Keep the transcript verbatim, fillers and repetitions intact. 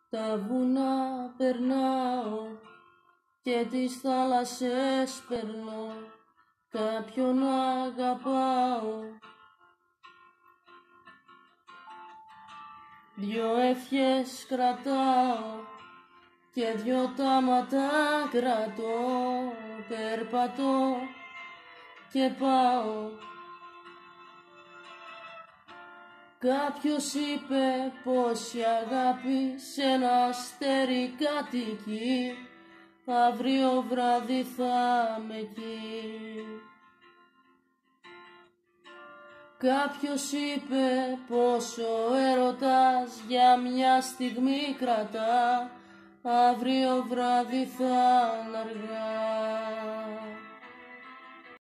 Τα βουνά περνάω και τις θάλασσες περνώ, κάποιον αγαπάω. Δυο ευχές κρατάω και δυο τάματα κρατώ, περπατώ και πάω. Κάποιος είπε πως η αγάπη σε ένα αστέρι κατοικεί, αύριο βράδυ θα είμαι εκεί. Κάποιος είπε πως ο έρωτας για μια στιγμή κρατά, αύριο βράδυ θα είναι αργά.